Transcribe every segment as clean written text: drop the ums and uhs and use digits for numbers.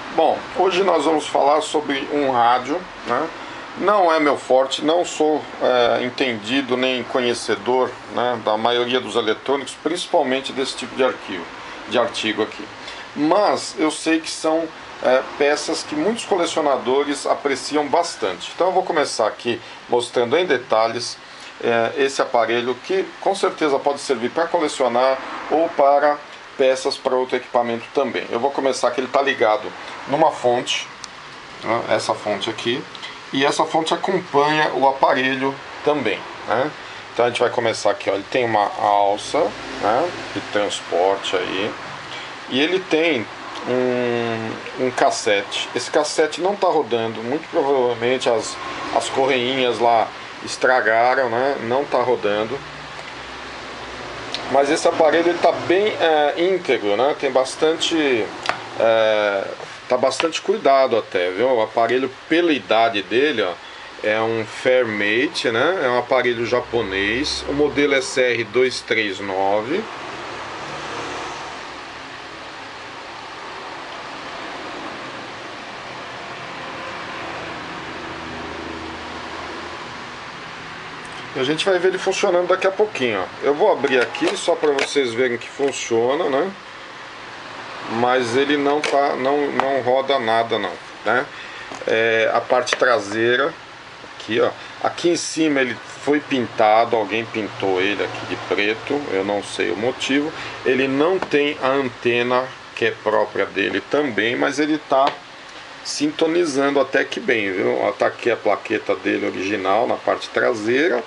Bom, hoje nós vamos falar sobre um rádio, né? Não é meu forte, não sou entendido nem conhecedor, né, da maioria dos eletrônicos, principalmente desse tipo de artigo aqui. Mas eu sei que são peças que muitos colecionadores apreciam bastante. Então eu vou começar aqui mostrando em detalhes esse aparelho que com certeza pode servir para colecionar ou para peças para outro equipamento também. Eu vou começar que ele está ligado numa fonte, né, essa fonte aqui, e essa fonte acompanha o aparelho também, né? Então a gente vai começar aqui, ó, ele tem uma alça, né, de transporte aí, e ele tem um cassete. Esse cassete não está rodando, muito provavelmente as correinhas lá estragaram, né? Não está rodando. Mas esse aparelho está bem íntegro, né? Tem bastante tá bastante cuidado até, viu? O aparelho, pela idade dele, ó, é um Fairmate, né? É um aparelho japonês. O modelo é CR239. A gente vai ver ele funcionando daqui a pouquinho, ó. Eu vou abrir aqui só para vocês verem que funciona, né? Mas ele não roda nada não, né? A parte traseira aqui, ó, aqui em cima ele foi pintado, alguém pintou ele aqui de preto, eu não sei o motivo. Ele não tem a antena que é própria dele também, mas ele tá sintonizando até que bem, viu? Ó, tá aqui a plaqueta dele original na parte traseira.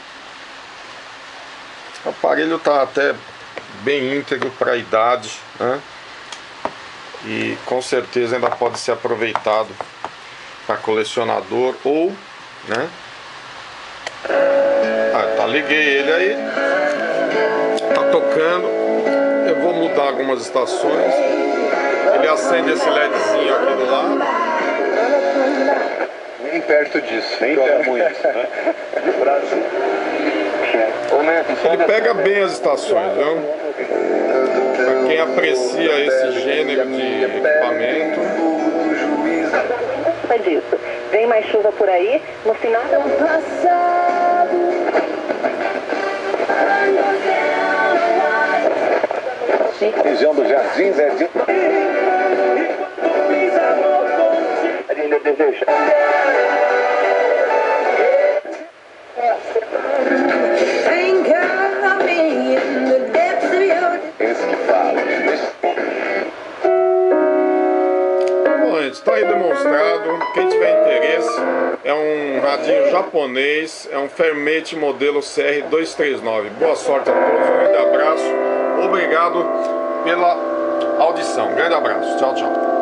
O aparelho tá até bem íntegro para a idade, né? E com certeza ainda pode ser aproveitado para colecionador ou, né? Tá, liguei ele aí, tá tocando. Eu vou mudar algumas estações. Ele acende esse LEDzinho aqui do lado. Nem perto disso, nem perto muito, né? Ele pega bem as estações, viu? Para quem aprecia esse gênero de equipamento. Disso. Vem mais chuva por aí, no final do passado. Região do Jardim Zé. Esse que fala. Bom, gente, está aí demonstrado. Quem tiver interesse, é um radinho japonês, é um Fairmate modelo CR239. Boa sorte a todos, um grande abraço, obrigado pela audição, grande abraço, tchau, tchau.